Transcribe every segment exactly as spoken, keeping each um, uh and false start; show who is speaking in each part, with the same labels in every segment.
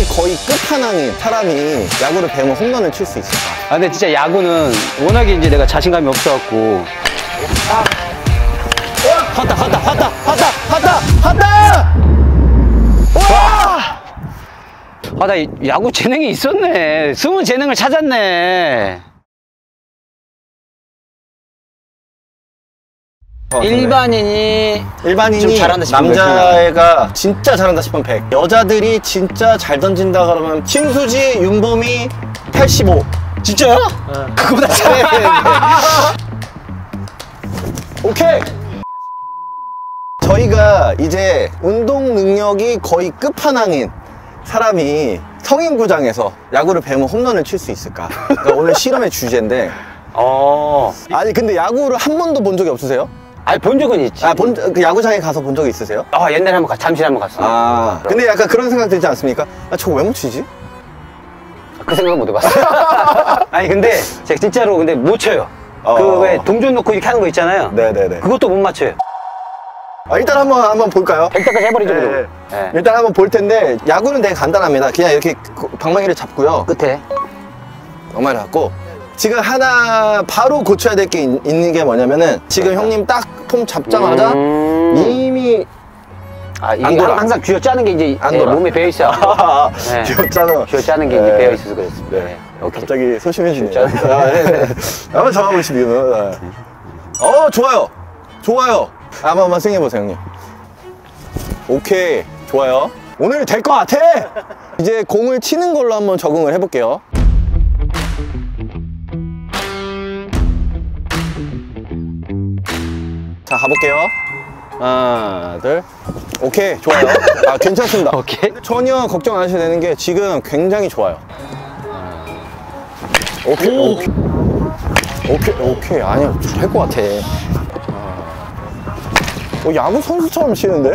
Speaker 1: 거의 끝판왕인 사람이 야구를 배우면 홈런을 칠 수 있을까?
Speaker 2: 아, 근데 진짜 야구는 워낙에 이제 내가 자신감이 없어갖고. 아.
Speaker 1: 왔다, 왔다, 왔다, 왔다, 왔다, 왔다! 와!
Speaker 2: 아, 나 야구 재능이 있었네. 숨은 재능을 찾았네.
Speaker 1: 어,
Speaker 2: 일반인이
Speaker 1: 일반인이
Speaker 2: 좀 잘한다 싶으면
Speaker 1: 남자애가 진짜 잘한다 싶으면 백, 여자들이 진짜 잘 던진다 그러면 심수지, 윤범이 팔십오.
Speaker 2: 진짜요?
Speaker 1: 어. 그거보다 잘해. 오케이. 저희가 이제 운동 능력이 거의 끝판왕인 사람이 성인구장에서 야구를 배우면 홈런을 칠 수 있을까? 그러니까 오늘 실험의 주제인데.
Speaker 2: 어.
Speaker 1: 아니 근데 야구를 한 번도 본 적이 없으세요?
Speaker 2: 아니, 본 적은 있지.
Speaker 1: 아, 본, 그 야구장에 가서 본 적이 있으세요?
Speaker 2: 아, 옛날에 한번 가, 잠시 한번 갔어.
Speaker 1: 아, 근데 약간 그런 생각 들지 않습니까? 아, 저거 왜 못 치지?
Speaker 2: 그 생각은 못 해봤어. 아니, 근데 제가 진짜로 근데 못 쳐요.
Speaker 1: 어.
Speaker 2: 그 왜 동전 놓고 이렇게 하는 거 있잖아요.
Speaker 1: 네네네.
Speaker 2: 그것도 못 맞춰요.
Speaker 1: 아, 일단 한번 한번 볼까요?
Speaker 2: 백 대까지 해버리죠,
Speaker 1: 네.
Speaker 2: 그럼. 네.
Speaker 1: 일단 한번 볼 텐데 야구는 되게 간단합니다. 그냥 이렇게 방망이를 잡고요.
Speaker 2: 끝에.
Speaker 1: 방망이를 잡고 지금 하나 바로 고쳐야 될 게 있는 게 뭐냐면은 지금 형님 딱 폼 잡자마자
Speaker 2: 음...
Speaker 1: 이미
Speaker 2: 아, 이게
Speaker 1: 안 돌아.
Speaker 2: 항상 쥐어 짜는 게 이제
Speaker 1: 안
Speaker 2: 네,
Speaker 1: 돌아.
Speaker 2: 몸에 배어있어요.
Speaker 1: 아,
Speaker 2: 네.
Speaker 1: 귀엽잖아.
Speaker 2: 쥐어 짜는 게 이제
Speaker 1: 네.
Speaker 2: 배어있어서 그랬습니다.
Speaker 1: 네.
Speaker 2: 네. 오케이.
Speaker 1: 갑자기 소심해지네.
Speaker 2: 진짜?
Speaker 1: 아, 네, 네. 한번 잡아보시면. 네. 어, 좋아요. 좋아요. 한번 한번 스윙해보세요, 형님. 오케이. 좋아요. 오늘 될 것 같아! 이제 공을 치는 걸로 한번 적응을 해볼게요. 자, 가볼게요. 하나, 둘. 오케이, 좋아요. 아, 괜찮습니다.
Speaker 2: 오케이.
Speaker 1: 전혀 걱정 안 하셔도 되는 게 지금 굉장히 좋아요. 오케이, 오케이. 오케이, 오케이. 아니야, 잘할 것 같아. 어, 야구 선수처럼 치는데?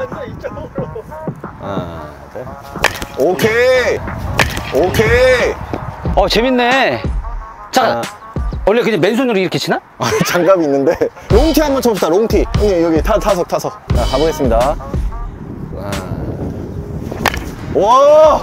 Speaker 1: 하나, 둘. 오케이! 오케이!
Speaker 2: 어, 재밌네. 잠깐.
Speaker 1: 아.
Speaker 2: 원래 그냥 맨손으로 이렇게 치나?
Speaker 1: 아, 장갑이 있는데. 롱티 한번 쳐봅시다, 롱티. 형님, 여기 타, 타석, 타석. 자, 가보겠습니다. 와!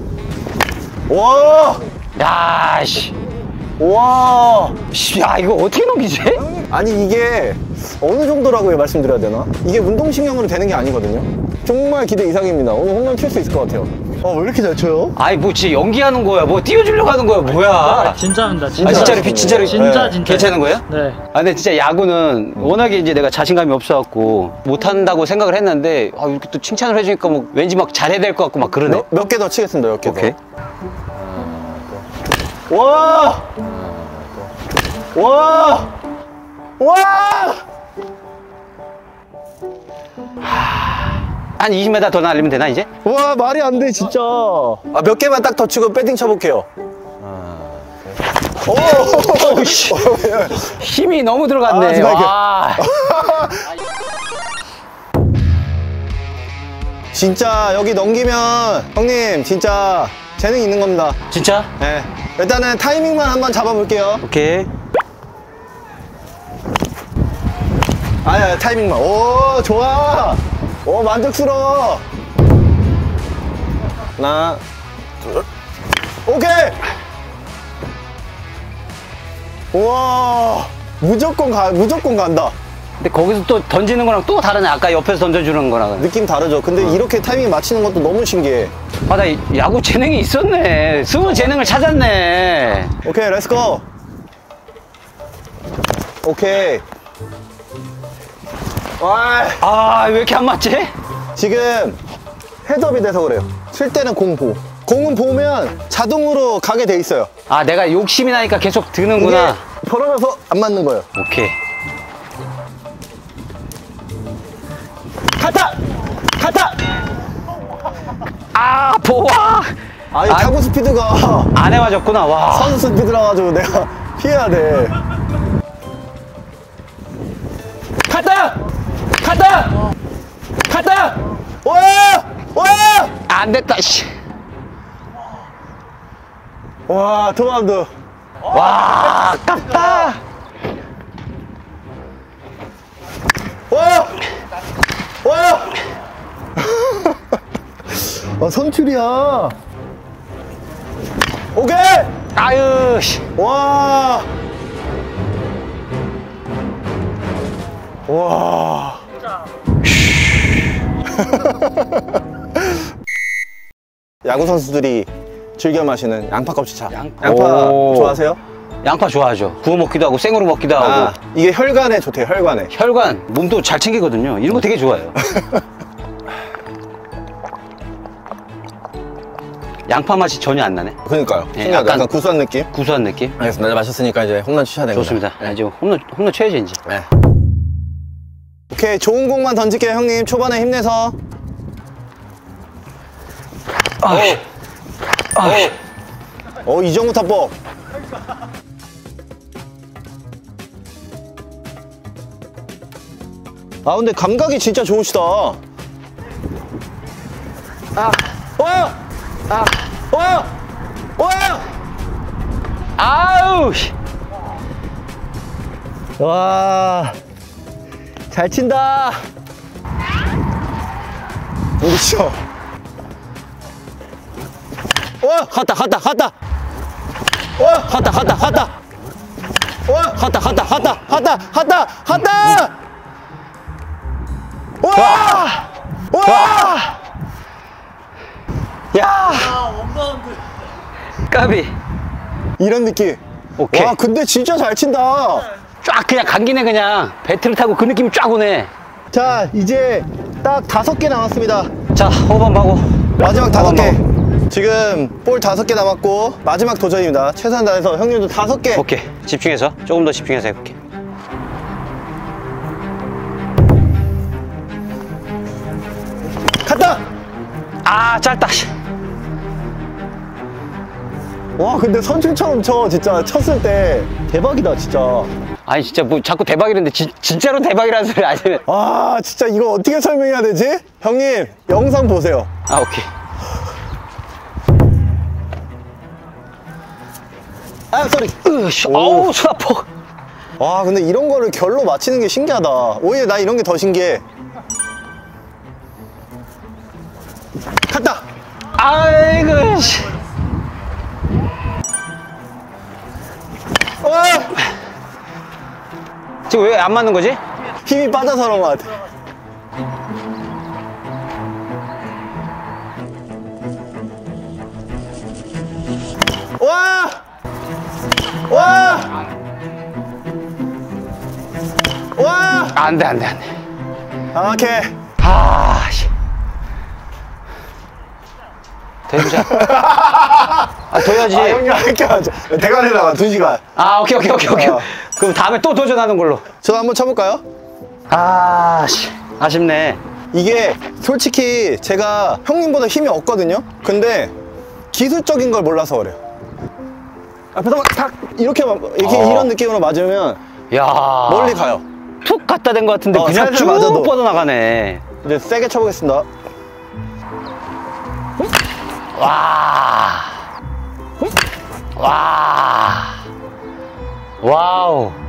Speaker 1: 와!
Speaker 2: 야, 씨.
Speaker 1: 와!
Speaker 2: 씨, 야, 이거 어떻게 넘기지?
Speaker 1: 아니, 이게 어느 정도라고 말씀드려야 되나? 이게 운동신경으로 되는 게 아니거든요. 정말 기대 이상입니다. 오늘 홈런 칠 수 있을 것 같아요. 아, 왜 이렇게 잘 쳐요?
Speaker 2: 아이, 뭐 진짜 연기하는 거야. 뭐 띄워주려고 하는 거야. 뭐야.
Speaker 3: 아, 진짜입니다. 진짜.
Speaker 2: 아, 진짜로, 비- 진짜로.
Speaker 3: 진짜
Speaker 1: 네.
Speaker 3: 진짜.
Speaker 2: 괜찮은 거예요?
Speaker 3: 네.
Speaker 2: 아, 근데 진짜 야구는 워낙에 이제 내가 자신감이 없어갖고 못한다고 생각을 했는데, 아, 이렇게 또 칭찬을 해주니까 뭐 왠지 막 잘해야 될 것 같고 막 그러네.
Speaker 1: 몇 개 더 치겠습니다, 몇 개 더.
Speaker 2: 오케이.
Speaker 1: 와! 와! 와!
Speaker 2: 한 이십 미터 더 날리면 되나, 이제?
Speaker 1: 와, 말이 안 돼, 진짜. 아, 몇 개만 딱 더 치고 배팅 쳐볼게요. 오!
Speaker 2: 어우, 씨. 힘이 너무 들어갔네.
Speaker 1: 아, 정말
Speaker 2: 와.
Speaker 1: 진짜 여기 넘기면 형님 진짜 재능 있는 겁니다.
Speaker 2: 진짜?
Speaker 1: 네. 일단은 타이밍만 한번 잡아볼게요.
Speaker 2: 오케이.
Speaker 1: 아야, 타이밍만. 오, 좋아. 오, 만족스러워. 하나, 둘. 오케이. 우와, 무조건 가, 무조건 간다.
Speaker 2: 근데 거기서 또 던지는 거랑 또 다르네. 아까 옆에서 던져주는 거랑.
Speaker 1: 느낌 다르죠? 근데 이렇게 타이밍 맞추는 것도 너무 신기해.
Speaker 2: 아, 나 야구 재능이 있었네. 숨은 재능을 찾았네.
Speaker 1: 오케이, 렛츠고. 오케이. 와,
Speaker 2: 아, 왜 이렇게 안 맞지?
Speaker 1: 지금 헤드업이 돼서 그래요. 칠 때는 공 보. 공은 보면 자동으로 가게 돼 있어요.
Speaker 2: 아, 내가 욕심이 나니까 계속 드는구나.
Speaker 1: 이게 벌어져서 안 맞는 거예요.
Speaker 2: 오케이.
Speaker 1: 갔다! 갔다!
Speaker 2: 아, 보아!
Speaker 1: 아니,
Speaker 2: 아,
Speaker 1: 타구 스피드가
Speaker 2: 안 해맞았구나, 와.
Speaker 1: 선수 스피드라 가지고 내가 피해야 돼. 갔다! 갔다! 갔다! 와! 와!
Speaker 2: 안 됐다, 씨.
Speaker 1: 와, 투바운드.
Speaker 2: 와, 아깝다.
Speaker 1: 와! 와! 아, 선출이야. 오케이!
Speaker 2: 아유, 씨.
Speaker 1: 와! 와! 야구 선수들이 즐겨 마시는 양파 껍질차.
Speaker 2: 양파.
Speaker 1: 양파
Speaker 2: 오.
Speaker 1: 좋아하세요?
Speaker 2: 양파 좋아하죠. 구워 먹기도 하고 생으로 먹기도 하고.
Speaker 1: 아, 이게 혈관에 좋대요, 혈관에.
Speaker 2: 혈관, 몸도 잘 챙기거든요. 이런 거 되게 좋아해요. 양파 맛이 전혀 안 나네.
Speaker 1: 그러니까요.
Speaker 2: 네,
Speaker 1: 신기하다.
Speaker 2: 약간
Speaker 1: 약간 구수한 느낌?
Speaker 2: 구수한 느낌.
Speaker 1: 알겠습니다. 마셨으니까 이제 홈런 치셔야 됩니다.
Speaker 2: 좋습니다. 네. 이제 홈런, 홈런 쳐야지, 이제.
Speaker 1: 네. 오케이, 좋은 공만 던질게요, 형님. 초반에 힘내서.
Speaker 2: 아, 아,
Speaker 1: 어, 이정우 타법. 아, 근데 감각이 진짜 좋으시다. 아, 와! 아, 와! 와!
Speaker 2: 아우! 씨.
Speaker 1: 와, 잘 친다. 그렇죠. 와, 갔다, 갔다, 갔다. 와, 갔다, 갔다, 갔다. 와, 갔다, 갔다, 갔다, 갔다, 갔다, 갔다. 와, 와,
Speaker 2: 야! 까비.
Speaker 1: 이런 느낌.
Speaker 2: 오케이.
Speaker 1: 와, 근데 진짜 잘 친다.
Speaker 2: 쫙 그냥 감기네, 그냥. 배트를 타고 그 느낌이 쫙 오네.
Speaker 1: 자, 이제 딱 다섯 개 남았습니다.
Speaker 2: 자, 호반 하고.
Speaker 1: 마지막 다섯 개. 지금 볼 다섯 개 남았고 마지막 도전입니다. 최선 다해서 형님도 다섯 개.
Speaker 2: 오케이. 집중해서. 조금 더 집중해서 해볼게.
Speaker 1: 갔다.
Speaker 2: 아, 짧다.
Speaker 1: 와, 근데 선출처럼 쳐. 진짜 쳤을 때 대박이다, 진짜.
Speaker 2: 아니, 진짜 뭐 자꾸 대박이랬는데, 지, 진짜로 대박이라는 소리 아니면.
Speaker 1: 아, 진짜 이거 어떻게 설명해야 되지? 형님, 영상 보세요.
Speaker 2: 아, 오케이.
Speaker 1: 아, 쏘리.
Speaker 2: 으씨, 어우, 손 아파.
Speaker 1: 와, 근데 이런 거를 결로 맞히는 게 신기하다. 오히려 나 이런 게 더 신기해. 갔다.
Speaker 2: 아이고, 씨.
Speaker 1: 와,
Speaker 2: 지금 왜 안 맞는 거지?
Speaker 1: 힘이 빠져서 그런 것 같아. 와! 와! 와!
Speaker 2: 안 돼, 안 돼, 안 돼.
Speaker 1: 아, 오케이.
Speaker 2: 아, 씨. 더 해보자. 아, 더 해야지.
Speaker 1: 아, 형님 할게 하죠. 대가리 나가 두 시간.
Speaker 2: 아, 오케이, 오케이, 오케이, 오케이.
Speaker 1: 어.
Speaker 2: 그럼 다음에 또 도전하는 걸로.
Speaker 1: 저 한번 쳐볼까요?
Speaker 2: 아, 씨. 아쉽네.
Speaker 1: 이게 솔직히 제가 형님보다 힘이 없거든요? 근데 기술적인 걸 몰라서 그래요. 앞에서 막 탁! 이렇게, 막 이렇게
Speaker 2: 어.
Speaker 1: 이런 느낌으로 맞으면
Speaker 2: 야.
Speaker 1: 멀리 가요.
Speaker 2: 툭 갖다 댄 것 같은데
Speaker 1: 어,
Speaker 2: 그냥
Speaker 1: 살살
Speaker 2: 쭉
Speaker 1: 맞아도.
Speaker 2: 뻗어나가네.
Speaker 1: 이제 세게 쳐보겠습니다.
Speaker 2: 와. 와. 와우.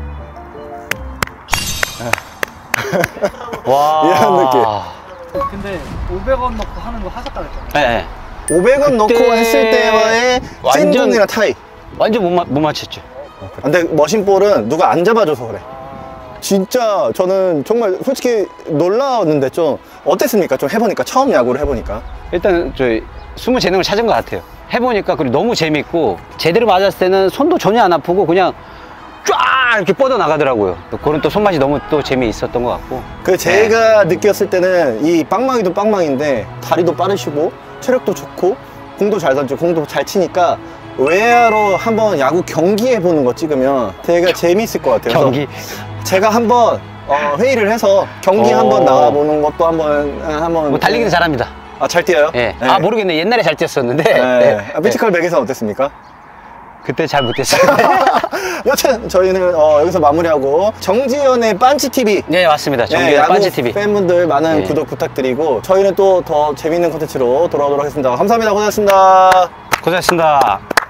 Speaker 2: 와.
Speaker 1: 이런 느낌.
Speaker 3: 근데 오백 원 넣고 하는 거 하셨다 그랬잖아요.
Speaker 2: 네.
Speaker 1: 오백 원 넣고
Speaker 2: 그때
Speaker 1: 했을 때와의
Speaker 2: 완전-
Speaker 1: 찐돈이랑 타이.
Speaker 2: 완전 못, 마, 못 맞췄죠.
Speaker 1: 근데 머신볼은 누가 안 잡아줘서 그래. 진짜 저는 정말 솔직히 놀라웠는데 좀 어땠습니까? 좀 해보니까, 처음 야구를 해보니까.
Speaker 2: 일단 저희 숨은 재능을 찾은 것 같아요. 해보니까 그리고 너무 재밌고 제대로 맞았을 때는 손도 전혀 안 아프고 그냥 쫙 이렇게 뻗어 나가더라고요. 그런 또 손맛이 너무 또 재미있었던 것 같고.
Speaker 1: 그 제가 느꼈을 때는 이 빵망이도 빵망인데 다리도 빠르시고 체력도 좋고 공도 잘 던지고 공도 잘 치니까 외야로 한번 야구 경기 해보는 거 찍으면 되게 재미있을 것 같아요.
Speaker 2: 경기.
Speaker 1: 그래서 제가 한번 어, 회의를 해서 경기
Speaker 2: 오.
Speaker 1: 한번 나가보는 것도 한번 한번
Speaker 2: 뭐 달리기는 잘합니다.
Speaker 1: 아, 잘 뛰어요?
Speaker 2: 예.
Speaker 1: 네.
Speaker 2: 아 모르겠네. 옛날에 잘 뛰었었는데.
Speaker 1: 네.
Speaker 2: 네.
Speaker 1: 아, 피지컬 백에서는 어땠습니까?
Speaker 2: 그때 잘 못했어요.
Speaker 1: 여튼 저희는 어, 여기서 마무리하고 정지현의 빤치티비
Speaker 2: 네 맞습니다.
Speaker 1: 네,
Speaker 2: 정규
Speaker 1: 야구
Speaker 2: 빤치티비.
Speaker 1: 팬분들 많은
Speaker 2: 네.
Speaker 1: 구독 부탁드리고 저희는 또 더 재밌는 콘텐츠로 돌아오도록 하겠습니다. 감사합니다. 고생하셨습니다.
Speaker 2: 고생했습니다.